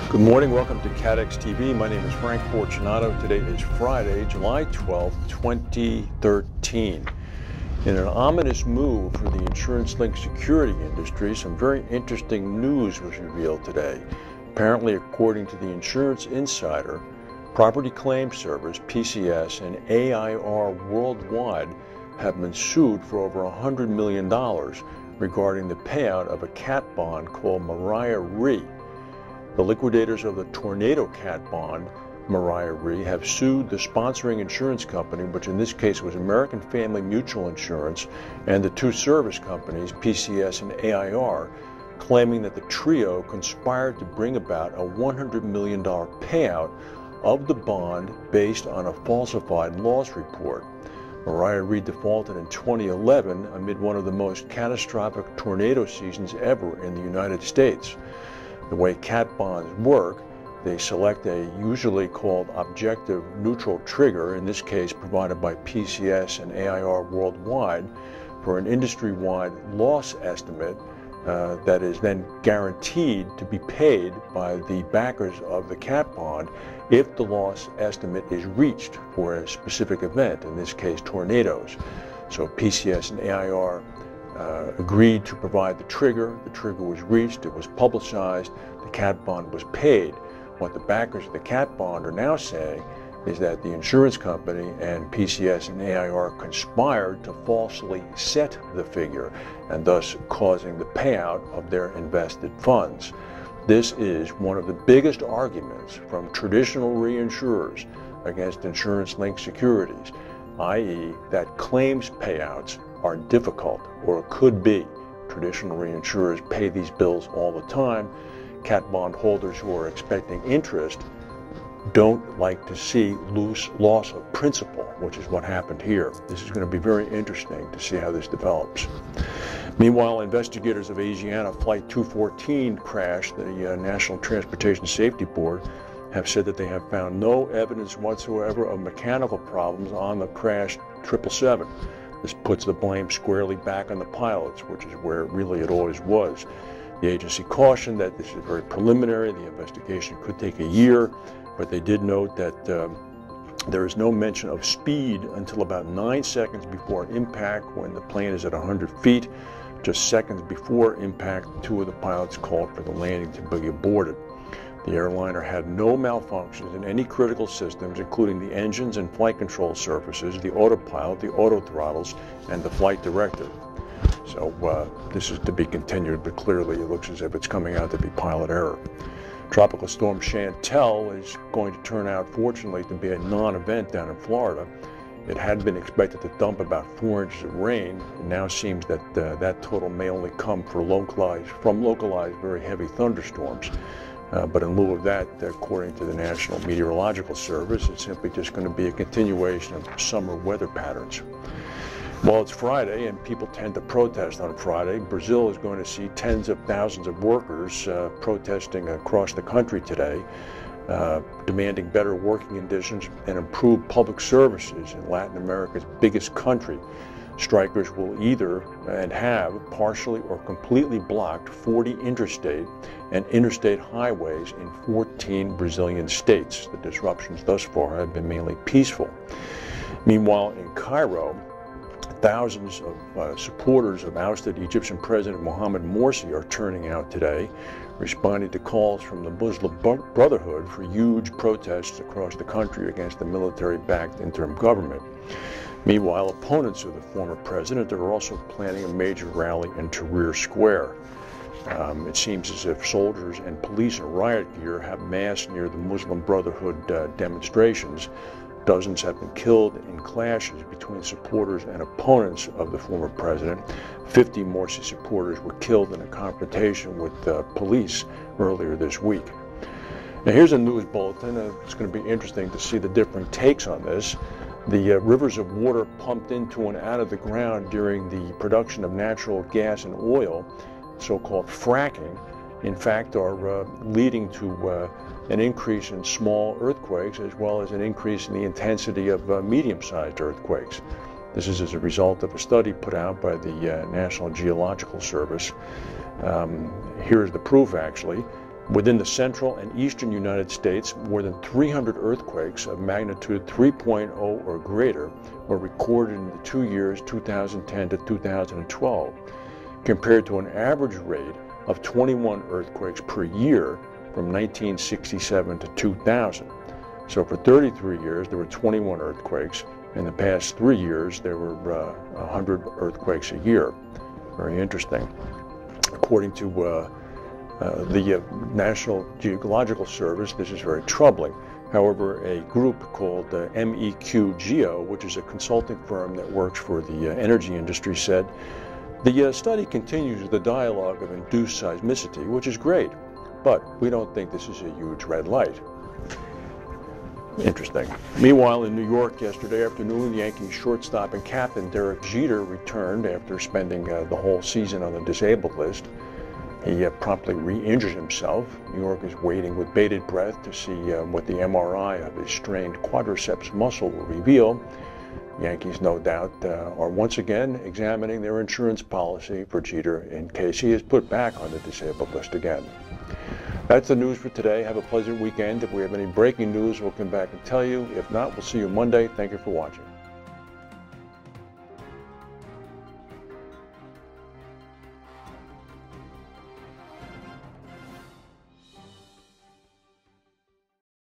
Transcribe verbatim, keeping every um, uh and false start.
Good morning, welcome to CADX T V. My name is Frank Fortunato. Today is Friday, July twelfth, twenty thirteen. In an ominous move for the insurance-linked security industry, some very interesting news was revealed today. Apparently, according to the Insurance Insider, Property Claim Service, P C S, and A I R Worldwide have been sued for over one hundred million dollars regarding the payout of a cat bond called Mariah Re. The liquidators of the Tornado Cat Bond, Mariah Re, have sued the sponsoring insurance company, which in this case was American Family Mutual Insurance, and the two service companies, P C S and A I R, claiming that the trio conspired to bring about a one hundred million dollars payout of the bond based on a falsified loss report. Mariah Re defaulted in twenty eleven amid one of the most catastrophic tornado seasons ever in the United States. The way cat bonds work, they select a usually called objective neutral trigger, in this case provided by P C S and A I R Worldwide, for an industry-wide loss estimate uh, that is then guaranteed to be paid by the backers of the cat bond if the loss estimate is reached for a specific event, in this case tornadoes. So P C S and A I R Uh, agreed to provide the trigger. The trigger was reached, it was publicized, the cat bond was paid. What the backers of the cat bond are now saying is that the insurance company and P C S and A I R conspired to falsely set the figure and thus causing the payout of their invested funds. This is one of the biggest arguments from traditional reinsurers against insurance-linked securities, that is that claims payouts are difficult, or could be. Traditional reinsurers pay these bills all the time. Cat bond holders who are expecting interest don't like to see loose loss of principal, which is what happened here. This is going to be very interesting to see how this develops. Meanwhile, investigators of Asiana Flight two fourteen crash, the uh, National Transportation Safety Board, have said that they have found no evidence whatsoever of mechanical problems on the crashed triple seven. This puts the blame squarely back on the pilots, which is where really it always was. The agency cautioned that this is very preliminary. The investigation could take a year, but they did note that um, there is no mention of speed until about nine seconds before impact, when the plane is at one hundred feet. Just seconds before impact, two of the pilots called for the landing to be aborted. The airliner had no malfunctions in any critical systems, including the engines and flight control surfaces, the autopilot, the autothrottles, and the flight director. So uh, this is to be continued, but clearly it looks as if it's coming out to be pilot error. Tropical storm Chantal is going to turn out, fortunately, to be a non-event down in Florida. It had been expected to dump about four inches of rain. It now seems that uh, that total may only come for localized, from localized very heavy thunderstorms. Uh, but in lieu of that, according to the National Meteorological Service, it's simply just going to be a continuation of summer weather patterns. Well, it's Friday, and people tend to protest on Friday. Brazil is going to see tens of thousands of workers uh, protesting across the country today, uh, demanding better working conditions and improved public services in Latin America's biggest country. Strikers will either and have partially or completely blocked forty interstate and interstate highways in fourteen Brazilian states. The disruptions thus far have been mainly peaceful. Meanwhile, in Cairo, thousands of uh, supporters of ousted Egyptian President Mohamed Morsi are turning out today, responding to calls from the Muslim Brotherhood for huge protests across the country against the military-backed interim government. Meanwhile, opponents of the former president are also planning a major rally in Tahrir Square. Um, it seems as if soldiers and police in riot gear have massed near the Muslim Brotherhood uh, demonstrations. Dozens have been killed in clashes between supporters and opponents of the former president. fifty Morsi supporters were killed in a confrontation with uh, police earlier this week. Now here's a news bulletin. Uh, it's going to be interesting to see the different takes on this. The uh, rivers of water pumped into and out of the ground during the production of natural gas and oil, so-called fracking, in fact are uh, leading to uh, an increase in small earthquakes, as well as an increase in the intensity of uh, medium-sized earthquakes. This is as a result of a study put out by the uh, National Geological Service. Um, here's the proof, actually. Within the central and eastern United States, more than three hundred earthquakes of magnitude three point oh or greater were recorded in the two years two thousand ten to two thousand twelve, compared to an average rate of twenty-one earthquakes per year from nineteen sixty-seven to two thousand. So for thirty-three years, there were twenty-one earthquakes. In the past three years, there were uh, one hundred earthquakes a year. Very interesting. According to uh, uh, the uh, National Geological Service, this is very troubling. However, a group called uh, M E Q Geo, which is a consulting firm that works for the uh, energy industry, said, the uh, study continues with the dialogue of induced seismicity, which is great, but we don't think this is a huge red light. Interesting. Meanwhile, in New York yesterday afternoon, the Yankees shortstop and captain Derek Jeter returned after spending uh, the whole season on the disabled list. He uh, promptly re-injured himself. New York is waiting with bated breath to see uh, what the M R I of his strained quadriceps muscle will reveal. Yankees, no doubt, uh, are once again examining their insurance policy for Jeter in case he is put back on the disabled list again. That's the news for today. Have a pleasant weekend. If we have any breaking news, we'll come back and tell you. If not, we'll see you Monday. Thank you for watching.